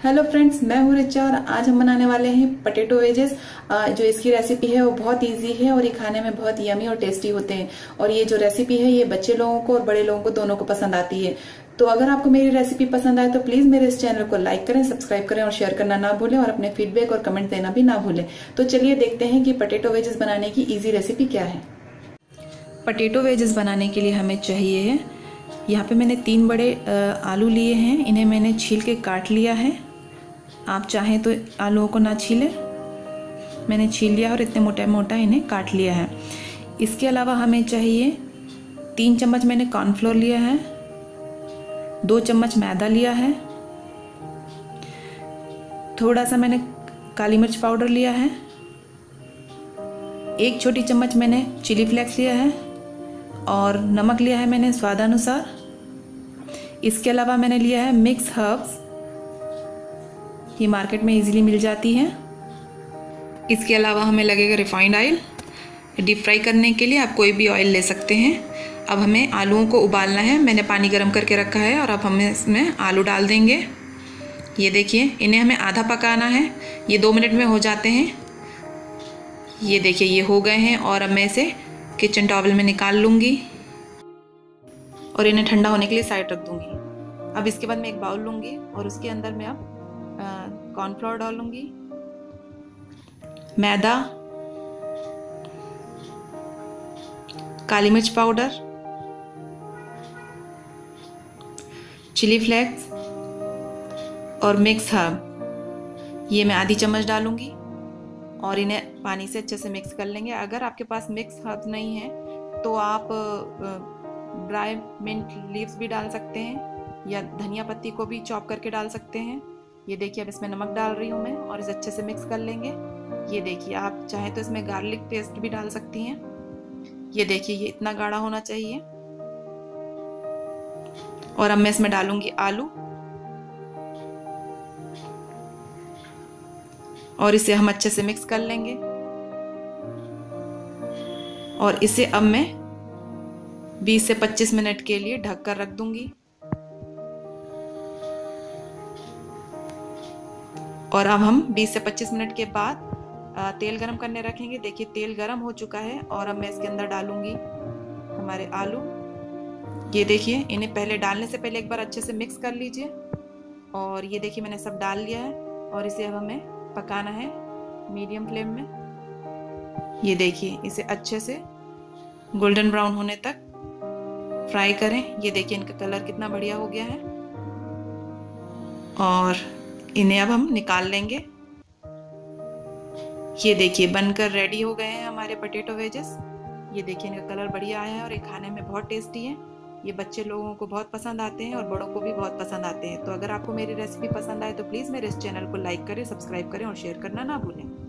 Hello friends, मैं हूँ रिचा और आज हम बनाने वाले हैं पटेटो वेजेस। जो इसकी रेसिपी है वो बहुत इजी है और ये खाने में बहुत यमी और टेस्टी होते हैं। और ये जो रेसिपी है ये बच्चे लोगों को और बड़े लोगों को दोनों को पसंद आती है। तो अगर आपको मेरी रेसिपी पसंद आए तो प्लीज मेरे इस चैनल को लाइक करें, सब्सक्राइब करें और शेयर करना ना भूलें और अपने फीडबैक और कमेंट देना भी ना भूलें। तो चलिए देखते हैं कि पटेटो वेजेस बनाने की इजी रेसिपी क्या है। पटेटो वेजेस बनाने के लिए हमें चाहिए है, यहाँ पे मैंने 3 बड़े आलू लिए हैं। इन्हें मैंने छील के काट लिया है। आप चाहें तो आलूओं को ना छीलें, मैंने छील लिया और इतने मोटा मोटा इन्हें काट लिया है। इसके अलावा हमें चाहिए 3 चम्मच मैंने कॉर्नफ्लोर लिया है, 2 चम्मच मैदा लिया है, थोड़ा सा मैंने काली मिर्च पाउडर लिया है, 1 छोटी चम्मच मैंने चिली फ्लेक्स लिया है और नमक लिया है मैंने स्वादानुसार। इसके अलावा मैंने लिया है मिक्स हर्ब्स, ये मार्केट में इजीली मिल जाती है। इसके अलावा हमें लगेगा रिफाइंड ऑयल। डीप फ्राई करने के लिए आप कोई भी ऑयल ले सकते हैं। अब हमें आलूओं को उबालना है। मैंने पानी गर्म करके रखा है और अब हम इसमें आलू डाल देंगे। ये देखिए, इन्हें हमें आधा पकाना है। ये 2 मिनट में हो जाते हैं। ये देखिए, ये हो गए हैं और अब मैं इसे किचन टॉवल में निकाल लूँगी और इन्हें ठंडा होने के लिए साइड रख दूँगी। अब इसके बाद मैं एक बाउल लूँगी और उसके अंदर मैं अब कॉर्नफ्लोर डालूंगी, मैदा, काली मिर्च पाउडर, चिली फ्लेक्स और मिक्स हर्ब, ये मैं आधी चम्मच डालूंगी और इन्हें पानी से अच्छे से मिक्स कर लेंगे। अगर आपके पास मिक्स हर्ब नहीं है तो आप ड्राई मिंट लीव्स भी डाल सकते हैं या धनिया पत्ती को भी चॉप करके डाल सकते हैं। ये देखिए, अब इसमें नमक डाल रही हूँ मैं और इसे अच्छे से मिक्स कर लेंगे। ये देखिए, आप चाहें तो इसमें गार्लिक पेस्ट भी डाल सकती हैं। ये देखिए, ये इतना गाढ़ा होना चाहिए। और अब मैं इसमें डालूंगी आलू और इसे हम अच्छे से मिक्स कर लेंगे। और इसे अब मैं 20 से 25 मिनट के लिए ढक कर रख दूंगी। और अब हम 20 से 25 मिनट के बाद तेल गरम करने रखेंगे। देखिए, तेल गरम हो चुका है और अब मैं इसके अंदर डालूंगी हमारे आलू। ये देखिए, इन्हें पहले डालने से पहले एक बार अच्छे से मिक्स कर लीजिए। और ये देखिए, मैंने सब डाल लिया है और इसे अब हमें पकाना है मीडियम फ्लेम में। ये देखिए, इसे अच्छे से गोल्डन ब्राउन होने तक फ्राई करें। ये देखिए, इनका कलर कितना बढ़िया हो गया है और इन्हें अब हम निकाल लेंगे। ये देखिए, बनकर रेडी हो गए हैं हमारे पटेटो वेजेस। ये देखिए, इनका कलर बढ़िया आया है और ये खाने में बहुत टेस्टी है। ये बच्चे लोगों को बहुत पसंद आते हैं और बड़ों को भी बहुत पसंद आते हैं। तो अगर आपको मेरी रेसिपी पसंद आए तो प्लीज़ मेरे इस चैनल को लाइक करें, सब्सक्राइब करें और शेयर करना ना भूलें।